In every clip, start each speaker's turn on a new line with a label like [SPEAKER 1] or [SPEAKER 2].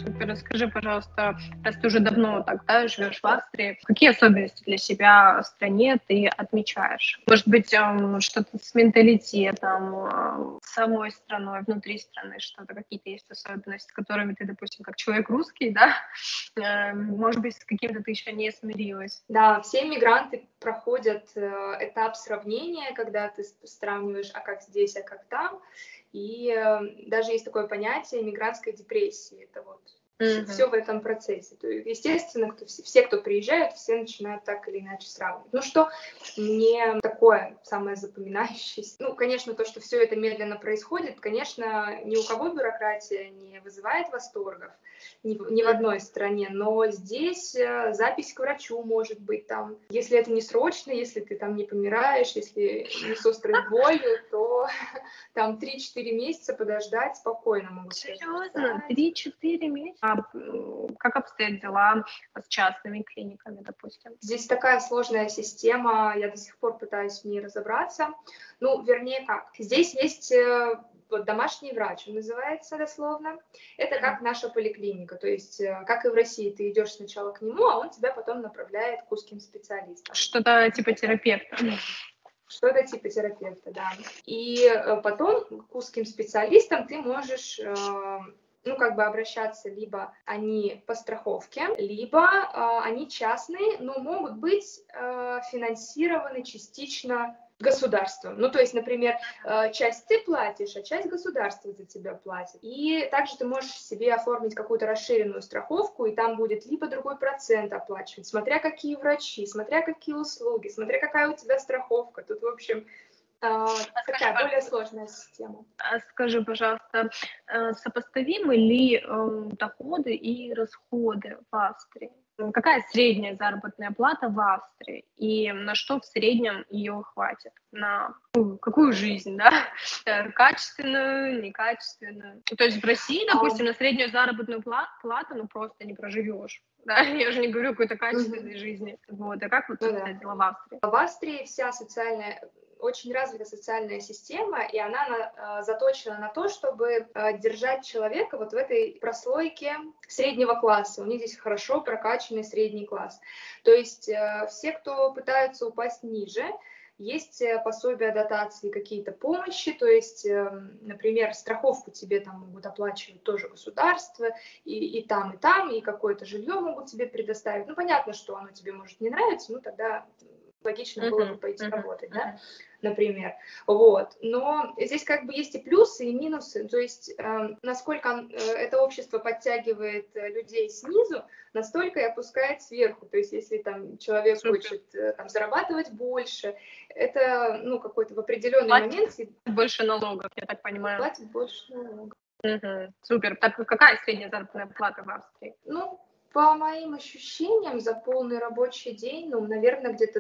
[SPEAKER 1] Супер. Расскажи, пожалуйста, раз ты уже давно так, да, живешь в Австрии, какие особенности для себя в стране ты отмечаешь? Может быть, что-то с менталитетом, с самой страной, внутри страны, что-то, какие-то есть особенности, с которыми ты, допустим, как человек русский, да, может быть, с каким-то ты еще не смирилась?
[SPEAKER 2] Да, все мигранты проходят этап сравнения, когда ты сравниваешь, а как здесь, а как там. И даже есть такое понятие мигрантской депрессии. Это вот все в этом процессе. То есть, естественно, все, кто приезжают, все начинают так или иначе сравнивать. Ну, что мне такое самое запоминающееся? Ну, конечно, то, что все это медленно происходит, конечно, ни у кого бюрократия не вызывает восторгов, ни в одной стране, но здесь запись к врачу может быть там. Если это не срочно, если ты там не помираешь, если не с острой болью, то там 3-4 месяца подождать спокойно могут тебя
[SPEAKER 1] Серьезно?
[SPEAKER 2] записать.
[SPEAKER 1] 3-4 месяца? Как обстоят дела с частными клиниками, допустим?
[SPEAKER 2] Здесь такая сложная система, я до сих пор пытаюсь в ней разобраться. Ну, вернее как, здесь есть вот домашний врач, он называется дословно. Это как наша поликлиника, то есть как и в России, ты идешь сначала к нему, а он тебя потом направляет к узким специалистам.
[SPEAKER 1] Что-то типа терапевта.
[SPEAKER 2] Что-то типа терапевта, да. И потом к узким специалистам ты можешь ну, как бы обращаться, либо они по страховке, либо они частные, но могут быть финансированы частично государством. Ну, то есть, например, часть ты платишь, а часть государство за тебя платит. И также ты можешь себе оформить какую-то расширенную страховку, и там будет либо другой процент оплачивать, смотря какие врачи, смотря какие услуги, смотря какая у тебя страховка. Тут, в общем, такая более сложная система.
[SPEAKER 1] Скажи, пожалуйста, сопоставимы ли доходы и расходы в Австрии? Какая средняя заработная плата в Австрии? И на что в среднем ее хватит? На какую жизнь, да? Качественную, некачественную? То есть в России, допустим, на среднюю заработную плату ну просто не проживешь. Да, я же не говорю о какой-то качественной жизни. Вот. А как вот обстоят дела в Австрии?
[SPEAKER 2] В Австрии вся социальная, очень развита социальная система, и она заточена на то, чтобы держать человека вот в этой прослойке среднего класса. У них здесь хорошо прокачанный средний класс. То есть все, кто пытаются упасть ниже, есть пособия, дотации, какие-то помощи, то есть, например, страховку тебе там могут оплачивать тоже государство, и там, и какое-то жилье могут тебе предоставить. Ну, понятно, что оно тебе может не нравиться, ну, тогда логично было бы пойти работать, да, например. Вот. Но здесь как бы есть и плюсы, и минусы. То есть насколько это общество подтягивает людей снизу, настолько и опускает сверху. То есть если там человек хочет там, зарабатывать больше, это ну, какой-то в определенный момент...
[SPEAKER 1] Больше налогов, я так понимаю.
[SPEAKER 2] Платит больше налогов.
[SPEAKER 1] Супер. Так какая средняя заработная плата в Австрии?
[SPEAKER 2] Ну, по моим ощущениям, за полный рабочий день, ну, наверное, где-то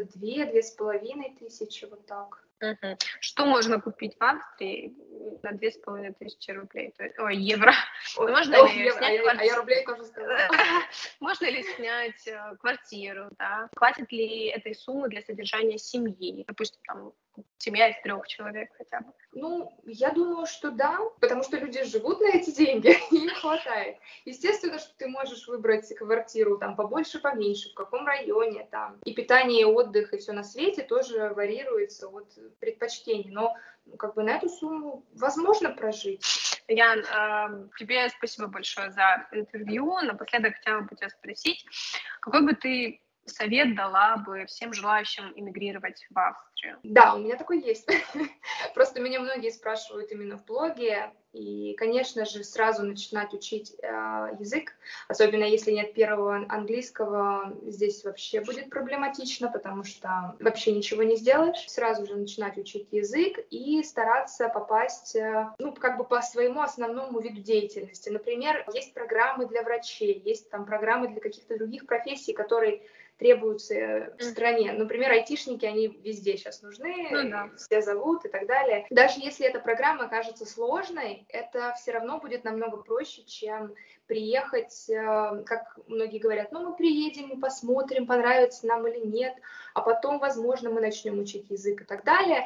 [SPEAKER 2] 2-2,5 тысячи, вот так.
[SPEAKER 1] Что можно купить в Австрии на 2500 рублей? Ой, евро. Можно ли снять квартиру?
[SPEAKER 2] А я рублей тоже сказала.
[SPEAKER 1] Можно ли снять квартиру, да? Хватит ли этой суммы для содержания семьи? Допустим, там семья из 3 человек хотя бы.
[SPEAKER 2] Ну, я думаю, что да, потому что люди живут на эти деньги, им хватает. Естественно, что ты можешь выбрать квартиру там побольше, поменьше, в каком районе там. И питание, и отдых, и все на свете тоже варьируется от предпочтений. Но как бы на эту сумму возможно прожить.
[SPEAKER 1] Ян, тебе спасибо большое за интервью. Напоследок хотела бы тебя спросить, какой бы ты совет дала бы всем желающим эмигрировать в Австрию?
[SPEAKER 2] Да, у меня такой есть. Просто меня многие спрашивают именно в блоге. И, конечно же, сразу начинать учить язык, особенно если нет первого английского, здесь вообще будет проблематично, потому что вообще ничего не сделаешь. Сразу же начинать учить язык и стараться попасть, ну, как бы по своему основному виду деятельности. Например, есть программы для врачей, есть там программы для каких-то других профессий, которые требуются в стране. Например, айтишники, они везде сейчас нужны,
[SPEAKER 1] Ну да.
[SPEAKER 2] все зовут и так далее. Даже если эта программа кажется сложной, это все равно будет намного проще, чем приехать, как многие говорят, ну мы приедем и посмотрим, понравится нам или нет, а потом, возможно, мы начнем учить язык и так далее.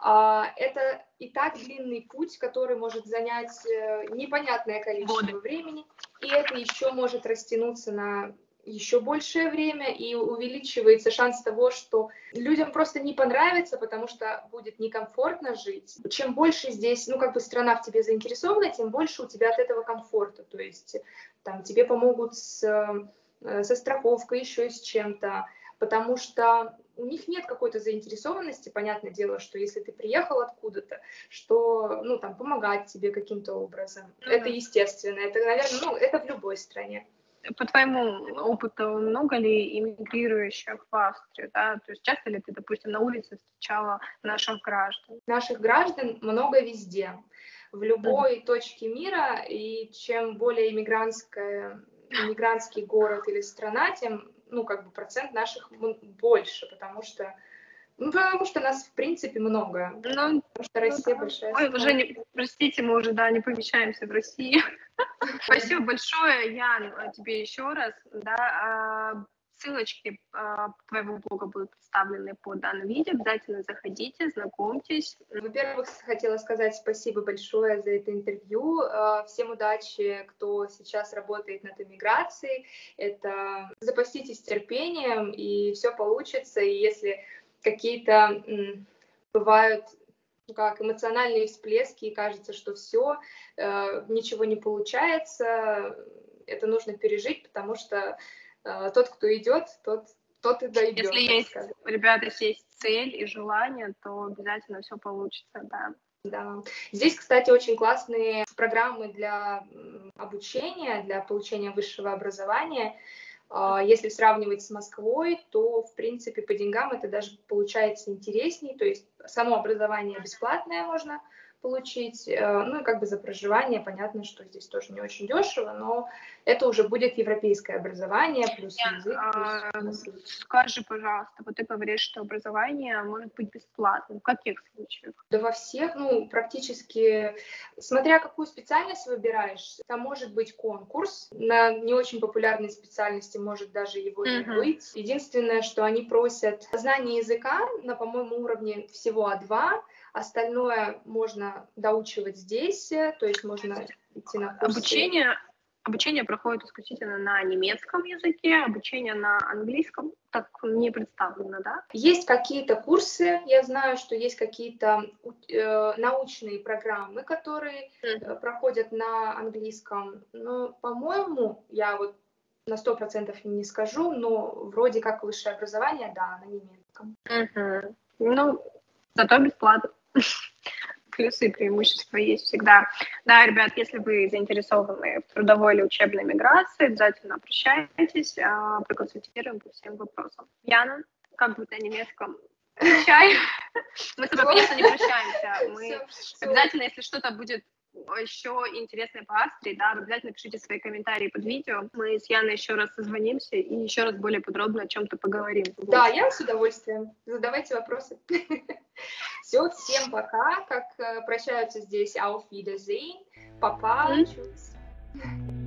[SPEAKER 2] Это и так длинный путь, который может занять непонятное количество времени, и это еще может растянуться на еще большее время, и увеличивается шанс того, что людям просто не понравится, потому что будет некомфортно жить. Чем больше здесь, ну, как бы страна в тебе заинтересована, тем больше у тебя от этого комфорта. То есть там тебе помогут со страховкой, еще и с чем-то, потому что у них нет какой-то заинтересованности, понятное дело, что если ты приехал откуда-то, что, ну, там, помогать тебе каким-то образом. Это естественно, это, наверное, ну, это в любой стране.
[SPEAKER 1] По твоему опыту, много ли иммигрирующих в Австрию, да? То есть часто ли ты, допустим, на улице встречала наших граждан?
[SPEAKER 2] Наших граждан много везде, в любой точке мира, и чем более иммигрантский город или страна, тем, ну, как бы процент наших больше, потому что нас, в принципе, много.
[SPEAKER 1] Ну,
[SPEAKER 2] потому что Россия большая
[SPEAKER 1] Ой,
[SPEAKER 2] страна.
[SPEAKER 1] уже простите, мы уже, не помещаемся в России. Спасибо большое, Ян, тебе еще раз. Да, ссылочки твоего блога будут представлены под данным видео. Обязательно заходите, знакомьтесь.
[SPEAKER 2] Во-первых, хотела сказать спасибо большое за это интервью. Всем удачи, кто сейчас работает над иммиграцией. Запаститесь терпением, и все получится. И если какие-то бывают эмоциональные всплески, и кажется, что все, ничего не получается, это нужно пережить, потому что тот, кто идет, тот и дойдет.
[SPEAKER 1] Ребята, если есть цель и желание, то обязательно все получится, да.
[SPEAKER 2] Да. Здесь, кстати, очень классные программы для обучения, для получения высшего образования. Если сравнивать с Москвой, то, в принципе, по деньгам это даже получается интересней. То есть само образование бесплатное можно получить. Ну и как бы за проживание, понятно, что здесь тоже не очень дешево, но это уже будет европейское образование, плюс язык, плюс...
[SPEAKER 1] Скажи, пожалуйста, вот ты говоришь, что образование может быть бесплатным. В каких случаях?
[SPEAKER 2] Да во всех, практически, смотря какую специальность выбираешь, там может быть конкурс, на не очень популярной специальности может даже его не быть. Единственное, что они просят знание языка на, по-моему, уровне всего А2, остальное можно доучивать здесь, то есть можно идти на курсы.
[SPEAKER 1] Обучение проходит исключительно на немецком языке, обучение на английском так не представлено, да?
[SPEAKER 2] Есть какие-то курсы, я знаю, что есть какие-то научные программы, которые проходят на английском, но, по-моему, я вот на 100% не скажу, но вроде как высшее образование, да, на немецком.
[SPEAKER 1] Ну, зато бесплатно. Плюсы и преимущества есть всегда. Да, ребят, если вы заинтересованы в трудовой или учебной миграции, обязательно обращайтесь, проконсультируем по всем вопросам. Яна, как будет на немецком? Прощай. Мы с тобой, конечно, не прощаемся. Мы обязательно, если что-то будет еще интересное по Австрии, да, обязательно пишите свои комментарии под видео. Мы с Яной еще раз созвонимся и еще раз более подробно о чем-то поговорим.
[SPEAKER 2] Да, я с удовольствием. Задавайте вопросы. Все, всем пока. Как прощаются здесь Auf Wiedersehen. Папа.